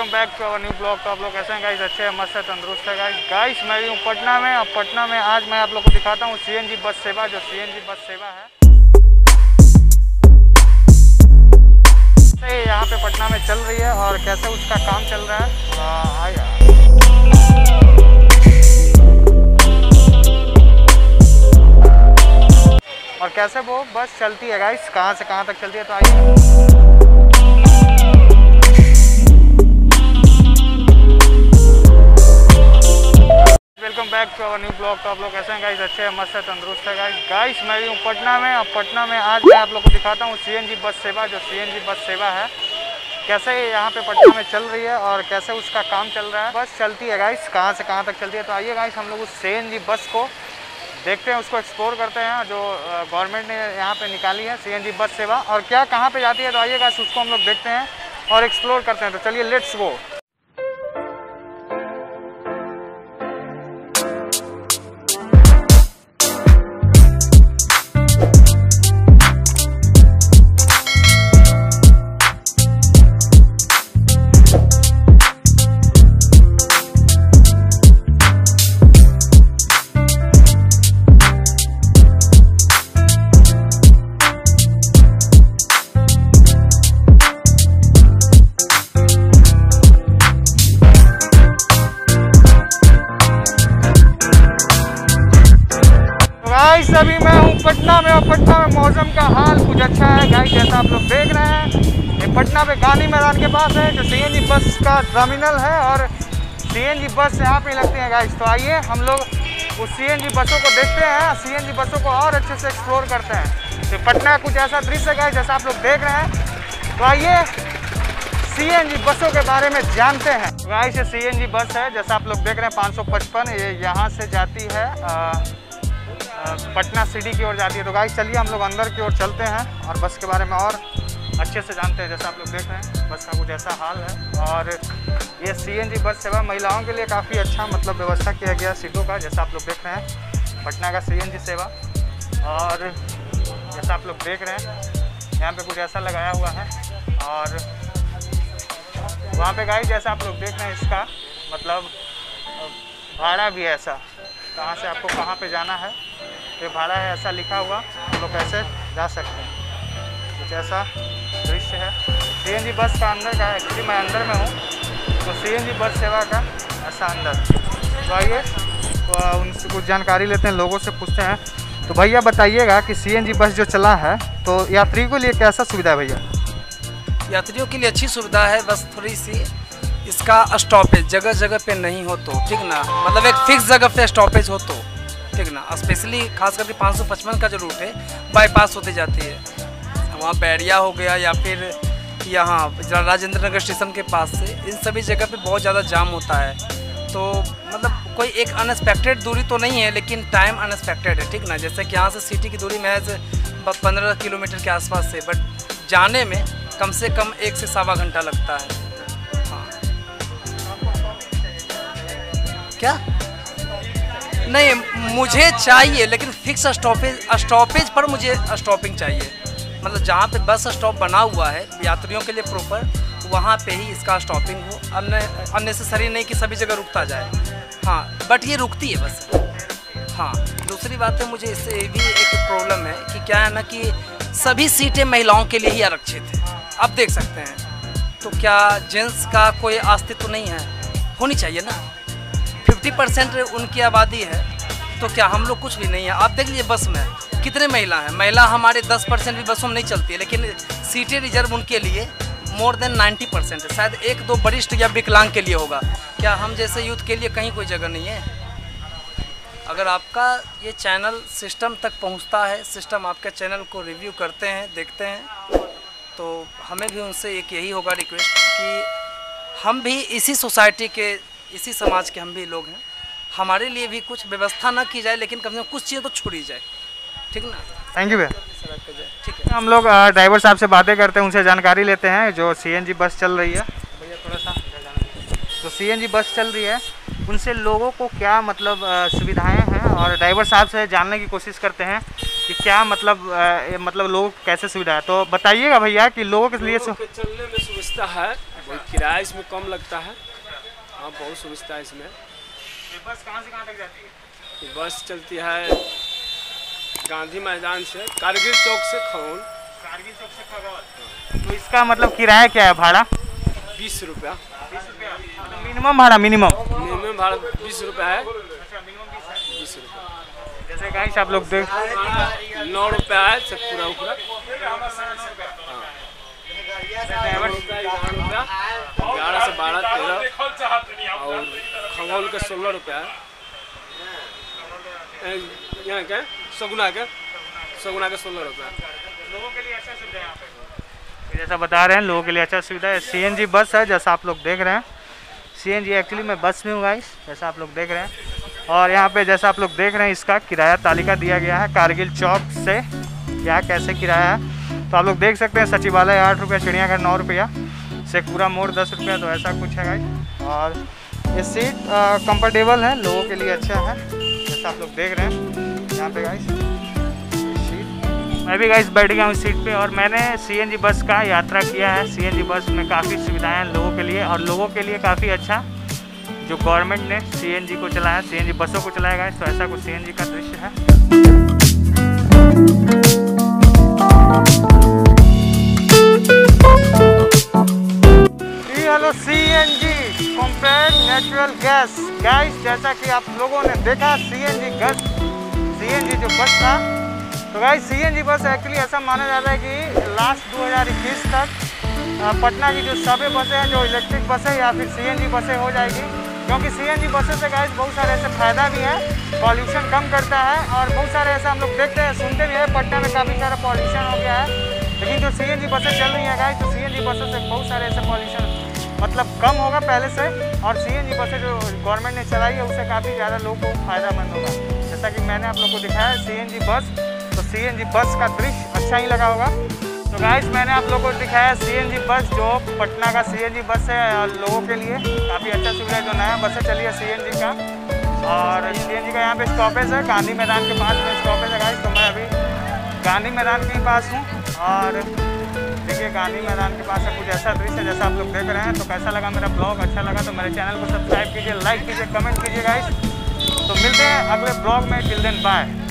Welcome back to our new blog. तो आप लोग कैसे हैं गाइस? अच्छे हैं, मस्त है, तंदुरुस्त है गाइस। मैं हूँ पटना में। अब पटना में आज मैं आप लोग को दिखाता हूँ सीएनजी बस सेवा, जो सीएनजी बस सेवा है यहाँ पे पटना में चल रही है और कैसे उसका काम चल रहा है। और कैसे वो बस चलती है गाइस, कहाँ से कहाँ तक चलती है, तो आइए। Welcome back to our new blog. तो आप लोग कैसे हैं गाइस? अच्छे हैं, मस्त है, तंदुरुस्त है गाइस। मैं हूँ पटना में। अब पटना में आज मैं आप लोग को दिखाता हूँ सीएनजी बस सेवा, जो सीएनजी बस सेवा है कैसे यहाँ पे पटना में चल रही है और कैसे उसका काम चल रहा है। बस चलती है गाइस, कहाँ से कहाँ तक चलती है, तो आइए गाइस हम लोग उस सीएनजी बस को देखते हैं, उसको एक्सप्लोर करते हैं जो गवर्नमेंट ने यहाँ पे निकाली है सीएनजी बस सेवा, और क्या कहाँ पे जाती है। तो आइए गाइस उसको हम लोग देखते हैं और एक्सप्लोर करते हैं। तो चलिए लेट्स गो। गाइस अभी मैं हूँ पटना में, और पटना में मौसम का हाल कुछ अच्छा है गाइस, जैसा आप लोग देख रहे हैं। ये पटना पे गांधी मैदान के पास है जो सीएनजी बस का टर्मिनल है, और सीएनजी बस यहाँ पे लगती है गाइस। तो आइए हम लोग उस सीएनजी बसों को देखते हैं, सीएनजी बसों को और अच्छे से एक्सप्लोर करते हैं। तो पटना कुछ ऐसा दृश्य है गाइस जैसा आप लोग देख रहे हैं। तो आइए सीएनजी बसों के बारे में जानते हैं। गाइस ये सीएनजी बस है जैसा आप लोग देख रहे हैं 555, ये यहाँ से जाती है पटना सिटी की ओर जाती है। तो गाइस चलिए हम लोग अंदर की ओर चलते हैं और बस के बारे में और अच्छे से जानते हैं। जैसा आप लोग देख रहे हैं बस का कुछ ऐसा हाल है, और ये सीएनजी बस सेवा महिलाओं के लिए काफ़ी अच्छा मतलब व्यवस्था किया गया सीटों का, जैसा आप लोग देख रहे हैं पटना का सीएनजी सेवा। और जैसा आप लोग देख रहे हैं यहाँ पे कुछ ऐसा लगाया हुआ है, और वहाँ पे गाइस जैसा आप लोग देख रहे हैं इसका मतलब भाड़ा भी है ऐसा, कहाँ से आपको कहाँ पे जाना है ये भाड़ा है ऐसा लिखा हुआ, हम लोग कैसे जा सकते हैं। कुछ ऐसा दृश्य है सीएनजी बस का अंदर का। एक्चुअली मैं अंदर में हूँ, तो सीएनजी बस सेवा का ऐसा अंदर। तो आइए तो उनसे कुछ जानकारी लेते हैं, लोगों से पूछते हैं। तो भैया बताइएगा कि सीएनजी बस जो चला है तो यात्रियों के लिए कैसा सुविधा है भैया? यात्रियों के लिए अच्छी सुविधा है, बस थोड़ी सी इसका स्टॉपेज जगह जगह पे नहीं हो तो ठीक ना, मतलब एक फिक्स जगह पे स्टॉपेज हो तो ठीक ना। स्पेशली खास करके 555 का जो रूट है बाईपास होती जाती है, वहाँ बैरिया हो गया या फिर यहाँ राजेंद्र नगर स्टेशन के पास से, इन सभी जगह पे बहुत ज़्यादा जाम होता है। तो मतलब कोई एक अनएक्सपेक्टेड दूरी तो नहीं है, लेकिन टाइम अनएक्सपेक्टेड है ठीक ना। जैसे कि यहाँ से सिटी की दूरी महज 15 किलोमीटर के आसपास से, बट जाने में कम से कम 1 से सवा घंटा लगता है। क्या नहीं मुझे चाहिए, लेकिन फिक्स स्टॉपेज पर मुझे स्टॉपिंग चाहिए, मतलब जहाँ पे बस स्टॉप बना हुआ है यात्रियों के लिए प्रॉपर, वहाँ पे ही इसका स्टॉपिंग हो। अननेसेसरी नहीं कि सभी जगह रुकता जाए। हाँ बट ये रुकती है बस। हाँ दूसरी बात है, मुझे इससे भी एक प्रॉब्लम है कि क्या है ना कि सभी सीटें महिलाओं के लिए ही आरक्षित है, आप देख सकते हैं। तो क्या जेंट्स का कोई अस्तित्व नहीं है? होनी चाहिए ना। 50% उनकी आबादी है, तो क्या हम लोग कुछ भी नहीं है? आप देख लीजिए बस में कितने महिला हैं। महिला हमारे 10% भी बसों में नहीं चलती है, लेकिन सीटें रिजर्व उनके लिए मोर देन 90% है। शायद 1-2 वरिष्ठ या विकलांग के लिए होगा। क्या हम जैसे यूथ के लिए कहीं कोई जगह नहीं है? अगर आपका ये चैनल सिस्टम तक पहुंचता है, सिस्टम आपके चैनल को रिव्यू करते हैं, देखते हैं, तो हमें भी उनसे एक यही होगा रिक्वेस्ट कि हम भी इसी सोसाइटी के, इसी समाज के हम भी लोग हैं, हमारे लिए भी कुछ व्यवस्था ना की जाए, लेकिन कम से कम कुछ चीज़ें तो छोड़ी जाए, ठीक ना। थैंक यू भैया। ठीक है हम लोग ड्राइवर साहब से बातें करते हैं, उनसे जानकारी लेते हैं जो सीएनजी बस चल रही है। भैया थोड़ा सा तो सीएनजी बस चल रही है, उनसे लोगों को क्या मतलब सुविधाएं हैं, और ड्राइवर साहब से जानने की कोशिश करते हैं कि क्या मतलब लोगों को कैसे सुविधा है। तो बताइएगा भैया कि लोगों के लिए चलने में सुविधा है, किराया इसमें कम लगता है। हाँ, बहुत सुविधा है इसमें। ये बस कहाँ से कहाँ तक जाती है? ये बस चलती है गांधी मैदान से, कारगिल चौक से खगौल। कारगिल चौक से खगौल। तो इसका मतलब किराया क्या है, भाड़ा? 20 रुपया। 20 रुपया मिनिमम भाड़ा? मिनिमम भाड़ा 20 रुपया है। अच्छा, मिनिमम 20 रुपया। जैसे गाइस आप लोग देख 9 रुपया है सब पूरा ऊपर। 11 से 12, 13 और खगौल के 16 रुपया है। यहाँ के सगुना के 16 रुपया। लोगों के लिए अच्छा सुविधा है यहाँ पे। जैसा बता रहे हैं, लोगों के लिए अच्छा सुविधा है। सीएनजी बस है जैसा आप लोग देख रहे हैं। सीएनजी एक्चुअली मैं बस में हूँ गाइस, जैसा आप लोग देख रहे हैं। और यहाँ पे जैसा आप लोग देख रहे हैं, इसका किराया तालिका दिया गया है कारगिल चौक से क्या कैसे किराया है। तो आप लोग देख सकते हैं, सचिवालय 8 रुपया, चिड़ियाघर 9 रुपया, शेखपुरा मोड़ 10 रुपया। तो ऐसा कुछ है गाइस। और ये सीट कंफर्टेबल है, लोगों के लिए अच्छा है जैसा आप लोग देख रहे हैं यहाँ पे गाइस। सीट मैं भी गाइस बैठ गया हूँ सीट पे। और मैंने सीएनजी बस का यात्रा किया है। सीएनजी बस में काफ़ी सुविधाएं हैं लोगों के लिए, और लोगों के लिए काफ़ी अच्छा जो गवर्नमेंट ने सीएनजी को चलाया, सीएनजी बसों को चलाया गाइस। तो ऐसा कुछ सीएनजी का दृश्य है। Hello CNG compared natural gas guys, जैसा कि आप लोगों ने देखा सीएनजी जो बस था। तो गाइस सीएनजी बस एक्चुअली ऐसा माना जाता है कि लास्ट 2021 तक पटना की जो सभी बसें हैं जो इलेक्ट्रिक बसें या फिर सीएनजी बसें हो जाएगी, क्योंकि सीएनजी बसें से गाइस बहुत सारे ऐसे फ़ायदा भी है, पॉल्यूशन कम करता है। और बहुत सारे ऐसा हम लोग देखते हैं, सुनते भी हैं, पटना में काफ़ी सारा पॉल्यूशन हो गया है। लेकिन जो सीएनजी बसें चल रही हैं गाइस, तो सीएनजी बसों से बहुत सारे ऐसे पॉल्यूशन मतलब कम होगा पहले से। और सीएनजी बसें जो गवर्नमेंट ने चलाई है उससे काफ़ी ज़्यादा लोगों को फ़ायदामंद होगा। जैसा कि मैंने आप लोगों को दिखाया सीएनजी बस, तो सीएनजी बस का दृश्य अच्छा ही लगा होगा। तो गाइस मैंने आप लोगों को दिखाया सीएनजी बस, जो पटना का सीएनजी बस है लोगों के लिए काफ़ी अच्छा सुविधा है। जो नया बसें चली है सीएनजी का, और सीएनजी का यहाँ पे स्टॉपेज है गांधी मैदान के पास में स्टॉपेज है गाइस। तो मैं अभी गांधी मैदान के पास हूँ, और देखिए गांधी मैदान के पास है कुछ ऐसा दृश्य जैसा आप लोग देख रहे हैं। तो कैसा लगा मेरा ब्लॉग? अच्छा लगा तो मेरे चैनल को सब्सक्राइब कीजिए, लाइक कीजिए, कमेंट कीजिए गाइस। तो मिलते हैं अगले ब्लॉग में। Till then bye.